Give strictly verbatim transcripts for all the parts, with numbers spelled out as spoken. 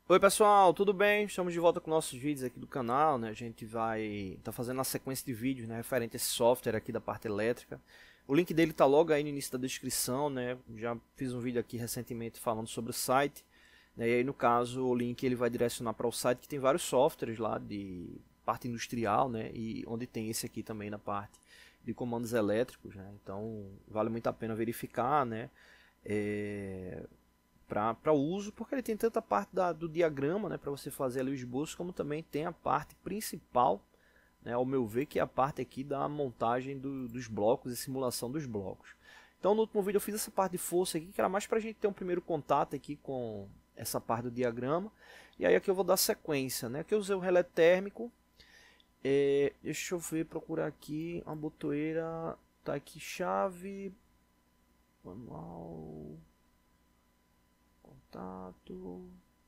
Oi pessoal, tudo bem? Estamos de volta com nossos vídeos aqui do canal, né? A gente vai tá fazendo uma sequência de vídeos, né, referente a esse software aqui da parte elétrica. O link dele tá logo aí no início da descrição, né? Já fiz um vídeo aqui recentemente falando sobre o site, né? E aí no caso o link ele vai direcionar para o site que tem vários softwares lá de parte industrial, né? E onde tem esse aqui também na parte de comandos elétricos, né? Então vale muito a pena verificar, né? É... para uso, porque ele tem tanta parte da, do diagrama, né, para você fazer ali o esboço, como também tem a parte principal, né, ao meu ver, que é a parte aqui da montagem do, dos blocos e simulação dos blocos. Então no último vídeo eu fiz essa parte de força aqui, que era mais para a gente ter um primeiro contato aqui com essa parte do diagrama, e aí aqui eu vou dar sequência, né, aqui eu usei o relé térmico, é, deixa eu ver, procurar aqui, uma botoeira, tá aqui, chave, manual... contato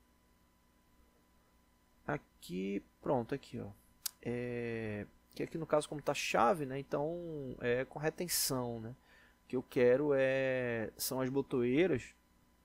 aqui, pronto, aqui ó, é, que aqui no caso como tá chave, né, então é com retenção, né, o que eu quero é, são as botoeiras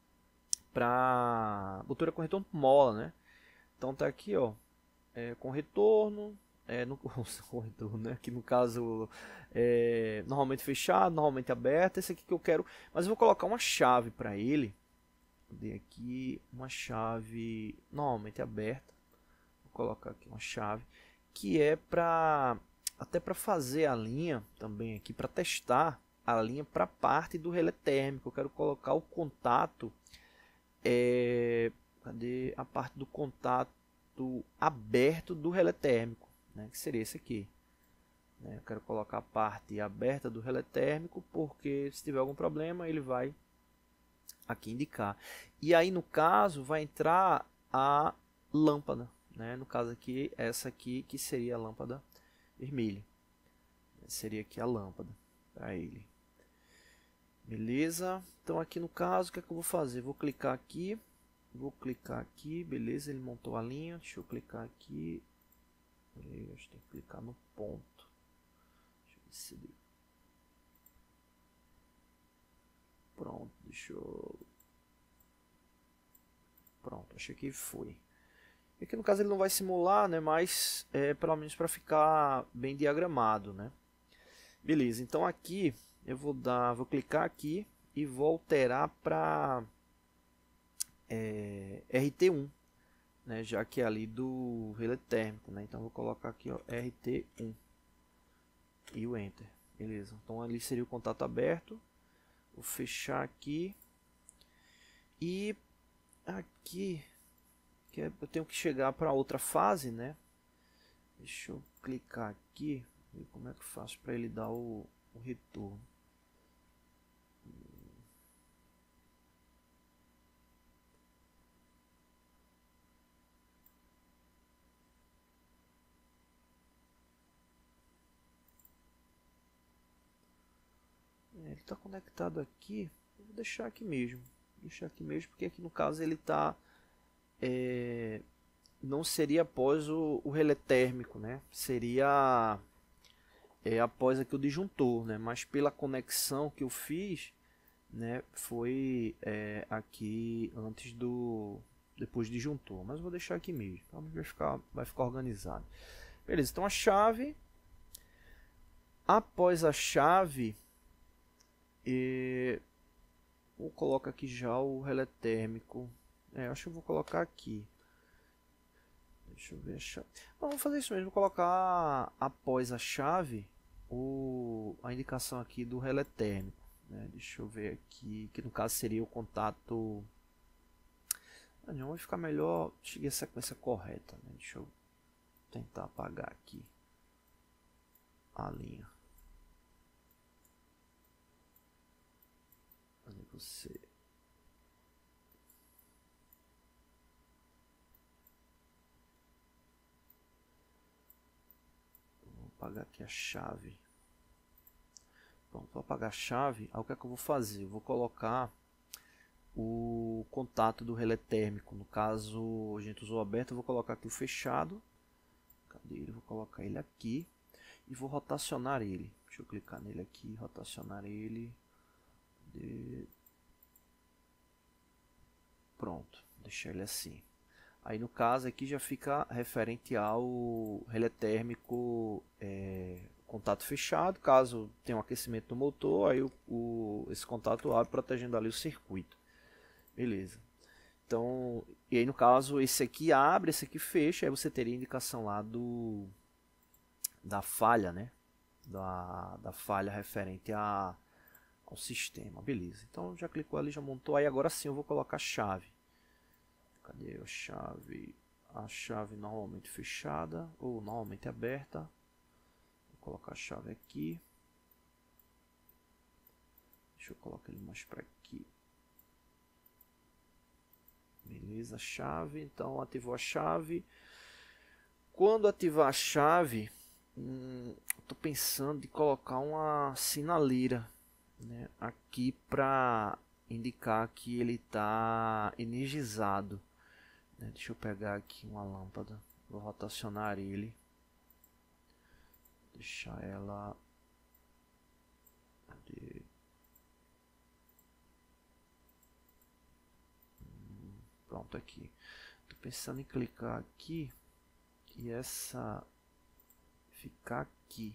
para botoeira com retorno mola, né, então tá aqui ó, é, com retorno, é, no, com retorno, né, aqui no caso é, normalmente fechado, normalmente aberto, esse aqui que eu quero, mas eu vou colocar uma chave para ele. Dei aqui uma chave normalmente aberta, vou colocar aqui uma chave que é para até para fazer a linha também aqui, para testar a linha para a parte do relé térmico. Eu quero colocar o contato, é, cadê a parte do contato aberto do relé térmico, né, que seria esse aqui, né? Eu quero colocar a parte aberta do relé térmico, porque se tiver algum problema ele vai aqui indicar. E aí no caso vai entrar a lâmpada, né? No caso aqui, essa aqui que seria a lâmpada vermelha. Seria aqui a lâmpada para ele. Beleza? Então aqui no caso, o que é que eu vou fazer? Vou clicar aqui, vou clicar aqui, beleza? Ele montou a linha. Deixa eu clicar aqui. Eu acho que tem que clicar no ponto. Deixa eu ver se deu. Pronto, deixa eu... Pronto, achei que foi. E aqui no caso ele não vai simular, né, mas é pelo menos para ficar bem diagramado, né? Beleza, então aqui eu vou dar, vou clicar aqui e vou alterar para é, R T um, né, já que é ali do relé térmico, né? Então vou colocar aqui ó, R T um e o Enter. Beleza, então ali seria o contato aberto. Vou fechar aqui e aqui que é, eu tenho que chegar para outra fase, né? Deixa eu clicar aqui, ver como é que eu faço para ele dar o, o retorno. É, ele está conectado aqui, eu vou deixar aqui mesmo, vou deixar aqui mesmo, porque aqui no caso ele está é, não seria após o, o relé térmico, né? Seria é, após aqui o disjuntor, né? Mas pela conexão que eu fiz, né, foi é, aqui antes do depois do disjuntor, mas eu vou deixar aqui mesmo, então vai ficar, vai ficar organizado. Beleza, então a chave, após a chave, é, vou colocar aqui já o relé térmico, é, acho que eu vou colocar aqui. Deixa eu ver a chave. Bom, vou fazer isso mesmo, vou colocar após a chave o, a indicação aqui do relé térmico, né? Deixa eu ver aqui, que no caso seria o contato. Ah, não, vai ficar melhor seguir a sequência correta, né? Deixa eu tentar apagar aqui a linha. Cadê você? Apagar aqui a chave. Pronto, vou apagar a chave. Aí o que é que eu vou fazer? Eu vou colocar o contato do relé térmico. No caso, a gente usou aberto, eu vou colocar aqui o fechado. Cadê ele? Vou colocar ele aqui e vou rotacionar ele. Deixa eu clicar nele aqui, rotacionar ele. De... Pronto, deixar ele assim. Aí no caso aqui já fica referente ao relé térmico é, contato fechado. Caso tenha um aquecimento do motor, aí o, o, esse contato abre, protegendo ali o circuito. Beleza. Então, e aí no caso esse aqui abre, esse aqui fecha, aí você teria indicação lá do da falha, né? Da, da falha referente a, ao sistema. Beleza. Então já clicou ali, já montou. Aí agora sim eu vou colocar a chave. Cadê a chave? A chave normalmente fechada ou normalmente aberta. Vou colocar a chave aqui. Deixa eu colocar ele mais para aqui. Beleza, chave. Então ativou a chave. Quando ativar a chave, hum, estou pensando em colocar uma sinaleira, né, aqui para indicar que ele está energizado. Deixa eu pegar aqui uma lâmpada, vou rotacionar ele, deixar ela, cadê? Hum, pronto, aqui. Tô pensando em clicar aqui e essa ficar aqui.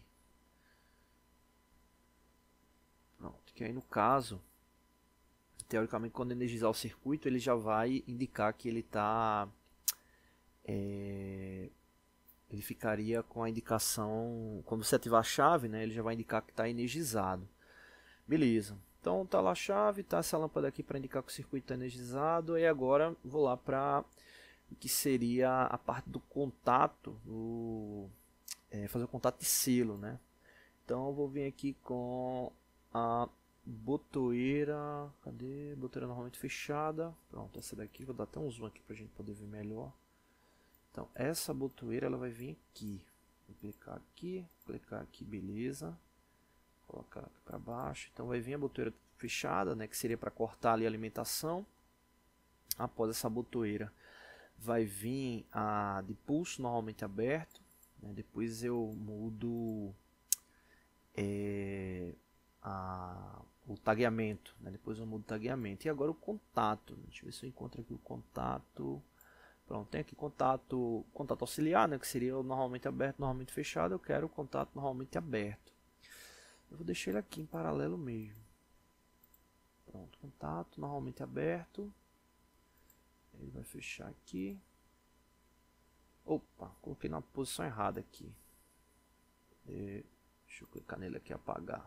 Pronto, que aí no caso, teoricamente, quando energizar o circuito, ele já vai indicar que ele está é, ele ficaria com a indicação, quando você ativar a chave, né, ele já vai indicar que está energizado. Beleza, então tá lá a chave, tá essa lâmpada aqui para indicar que o circuito está energizado. E agora vou lá para o que seria a parte do contato, do, é, fazer o contato de selo, né? Então eu vou vir aqui com a botoeira, cadê? Botoeira normalmente fechada. Pronto, essa daqui, vou dar até um zoom aqui pra gente poder ver melhor. Então, essa botoeira ela vai vir aqui. Vou clicar aqui, clicar aqui, beleza. Colocar aqui para baixo. Então, vai vir a botoeira fechada, né, que seria para cortar ali a alimentação. Após essa botoeira, vai vir a de pulso normalmente aberto, né? Depois eu mudo é, a o tagueamento, né? Depois eu mudo o tagueamento. E agora o contato, deixa eu ver se eu encontro aqui o contato. Pronto, tem aqui contato, contato auxiliar, né? Que seria o normalmente aberto, normalmente fechado. Eu quero o contato normalmente aberto. Eu vou deixar ele aqui em paralelo mesmo. Pronto, contato normalmente aberto. Ele vai fechar aqui. Opa, coloquei na posição errada aqui. E deixa eu clicar nele aqui e apagar.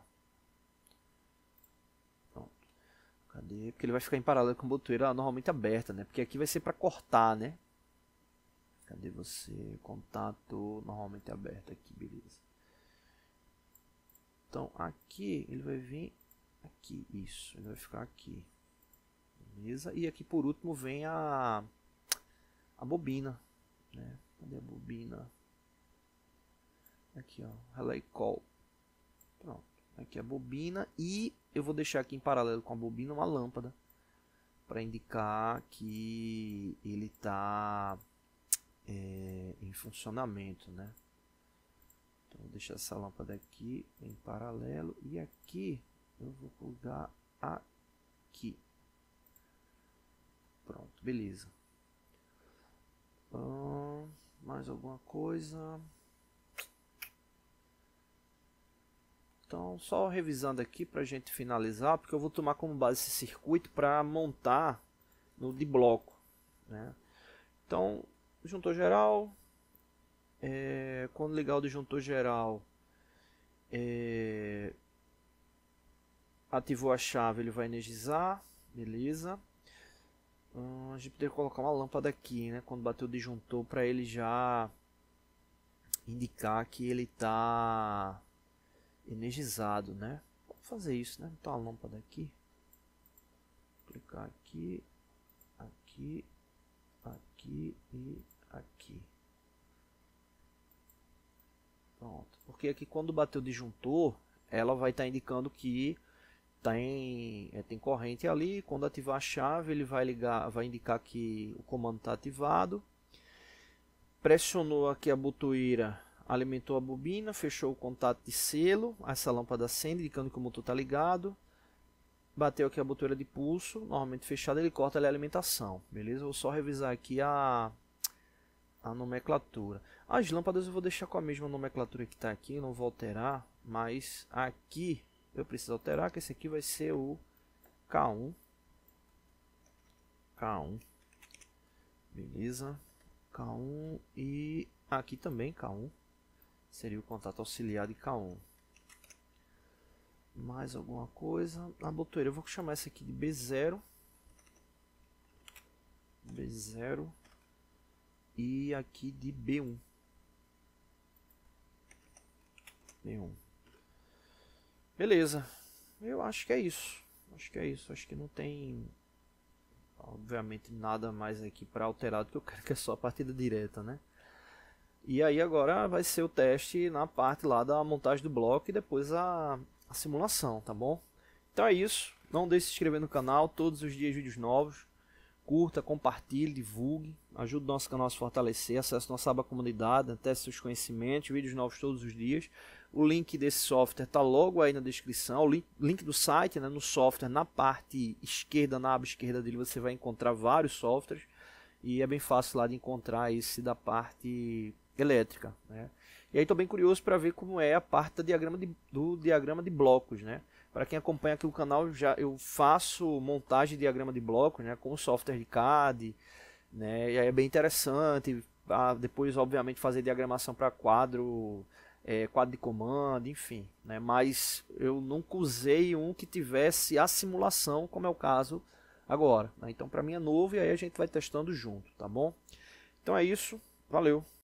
Cadê? Porque ele vai ficar em paralelo com a botoeira normalmente aberta, né? Porque aqui vai ser para cortar, né? Cadê você? Contato normalmente aberto aqui, beleza. Então aqui ele vai vir aqui, isso, ele vai ficar aqui. Beleza? E aqui por último vem a a bobina, né? Cadê a bobina? Aqui, ó, relay call. Pronto. Aqui a bobina e eu vou deixar aqui em paralelo com a bobina uma lâmpada para indicar que ele está é, em funcionamento, né? Então vou deixar essa lâmpada aqui em paralelo e aqui eu vou plugar aqui. Pronto, beleza. Hum, mais alguma coisa? Então, só revisando aqui para a gente finalizar, porque eu vou tomar como base esse circuito para montar no de bloco, né? Então, disjuntor geral, é, quando ligar o disjuntor geral, é, ativou a chave, ele vai energizar, beleza. Hum, a gente poderia colocar uma lâmpada aqui, né? Quando bater o disjuntor, para ele já indicar que ele está energizado, né? Vamos fazer isso, né? Então a lâmpada aqui, clicar aqui, aqui, aqui e aqui. Pronto. Porque aqui quando bater o disjuntor, ela vai estar tá indicando que tem é, tem corrente ali. Quando ativar a chave, ele vai ligar, vai indicar que o comando está ativado. Pressionou aqui a botoeira, alimentou a bobina, fechou o contato de selo, essa lâmpada acende, indicando que o motor está ligado. Bateu aqui a botoeira de pulso, normalmente fechada, ele corta ali a alimentação, beleza? Vou só revisar aqui a, a nomenclatura. As lâmpadas eu vou deixar com a mesma nomenclatura que está aqui, não vou alterar, mas aqui eu preciso alterar, que esse aqui vai ser o K um. K um. Beleza. K um e aqui também K um. Seria o contato auxiliar de K um. Mais alguma coisa? Na botoeira eu vou chamar esse aqui de B zero. B zero. E aqui de B um. B um. Beleza. Eu acho que é isso. Acho que é isso. Acho que não tem, obviamente, nada mais aqui para alterar do que eu quero, que é só a partida direta, né? E aí agora vai ser o teste na parte lá da montagem do bloco e depois a, a simulação, tá bom? Então é isso. Não deixe de se inscrever no canal. Todos os dias vídeos novos. Curta, compartilhe, divulgue, ajude o nosso canal a se fortalecer, acesse nossa aba comunidade, teste seus conhecimentos, vídeos novos todos os dias. O link desse software está logo aí na descrição, o link, link do site, né, no software, na parte esquerda, na aba esquerda dele você vai encontrar vários softwares e é bem fácil lá de encontrar esse da parte elétrica, né? E aí estou bem curioso para ver como é a parte do diagrama de, do diagrama de blocos, né? Para quem acompanha aqui o canal, já eu faço montagem de diagrama de blocos, né, com o software de C A D, né, e aí é bem interessante. Ah, depois, obviamente, fazer diagramação para quadro, é, quadro de comando, enfim, né, mas eu nunca usei um que tivesse a simulação, como é o caso agora, né? Então, para mim é novo e aí a gente vai testando junto, tá bom? Então é isso, valeu!